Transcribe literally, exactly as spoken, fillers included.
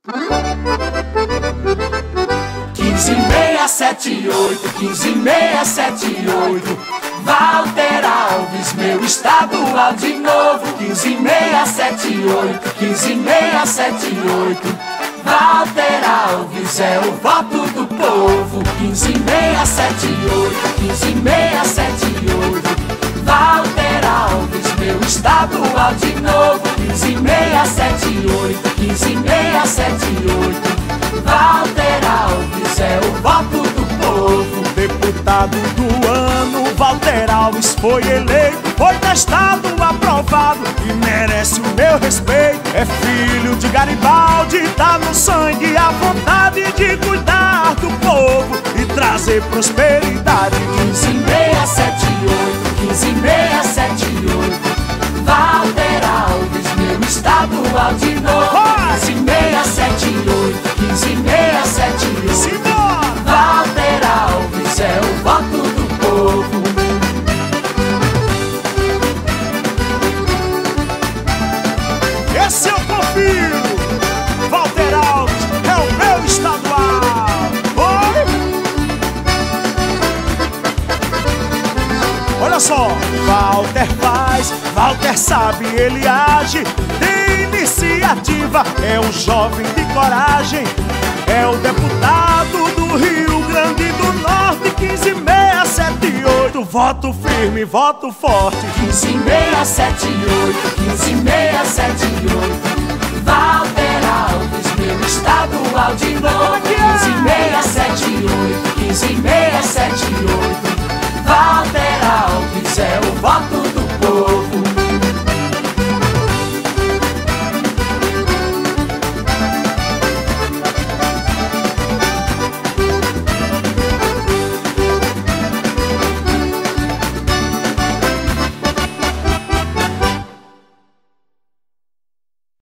quinze seis sete oito, quinze seis sete oito. Walter Alves, meu estadual de novo. quinze seis sete oito, quinze seis sete oito. Walter Alves é o voto do povo. quinze seis sete oito, quinze seis sete oito. Walter Alves, meu estadual de novo. quinze seis sete oito, quinze seis sete oito. Walter Alves é o voto do povo. Deputado do ano, Walter Alves foi eleito, foi testado, aprovado e merece o meu respeito. É filho de Garibaldi, tá no sangue a vontade de cuidar do povo e trazer prosperidade. quinze seis sete oito, quinze seis sete oito. Walter Alves, meu estadual de novo. quinze seis sete oito, quinze seis sete oito. Simbora! Walter Alves é o voto do povo. Esse eu confio. Walter Alves é o meu estadual. Oi? Olha só, Walter faz, Walter sabe, ele age, tem iniciativa, é um jovem de coragem, é o deputado do Rio Grande do Norte. Quinze seis sete oito, voto firme, voto forte. quinze seis sete oito, quinze seis sete oito. Walter